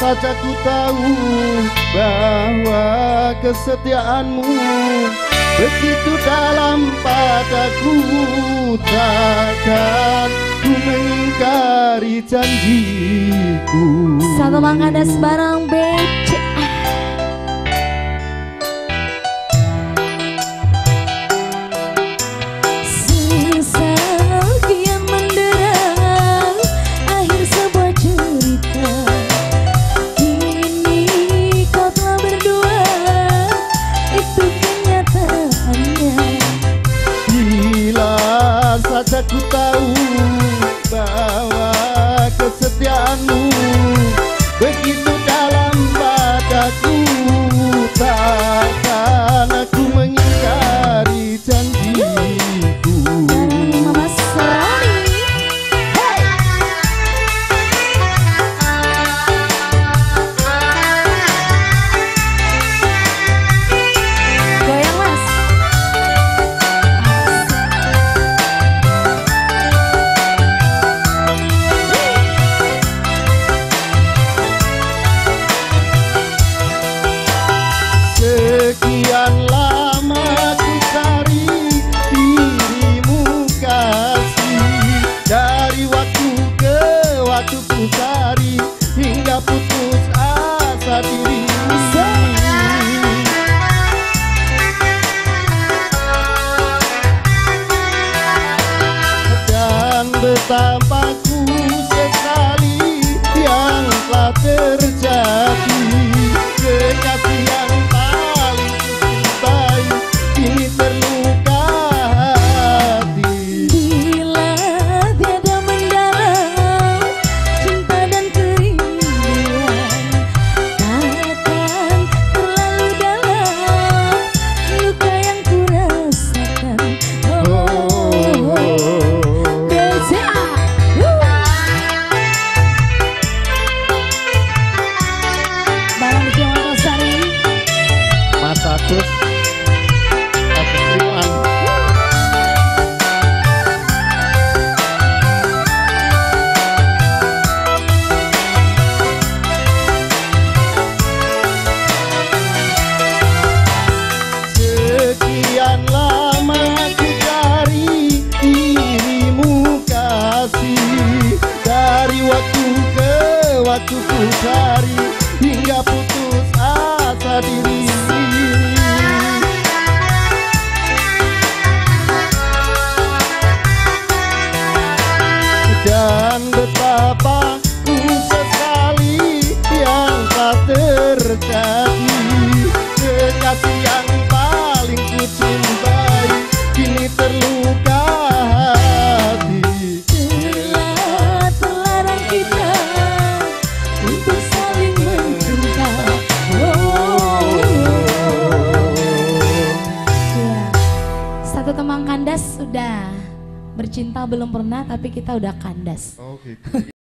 saja ku tahu bahwa kesetiaanmu begitu dalam padaku. Takkan ku mengingkari janjiku. Satu Mangkandas bareng BC. Sekian mendera akhir sebuah cerita. Kini kau telah berdua, itu kenyataannya. Bila saja ku tahu bahwa kesetiaanmu begitu dalam padaku. Takkan aku mengingkari janjiku. Mama Sony, hey. Goyang mas. Sekian lama ku cari dirimu kasih. Dari waktu ke waktu ku cari hingga putus asa dirimu. Dan betapa ku sesali yang telah terjadi. Kekasih yang paling ku cintai kini terluka hati. Bila tiada mendalam cinta dan kerinduan, takkan terlalu dalam luka yang ku rasakan. BCA. Barang Jawa Sari. Mas Agus Triwan. Sekian lama ku cari dirimu kasih. Dari waktu ke waktu ku cari hingga putus asa diri. Dan betapa ku sesali yang telah terjadi. Kekasih yang paling ku cintai kini terluka hati. Telah terlarang kita untuk saling mencinta. Ya, satu teman kandas sudah bercinta belum pernah, tapi kita udah kandas. Oh gitu.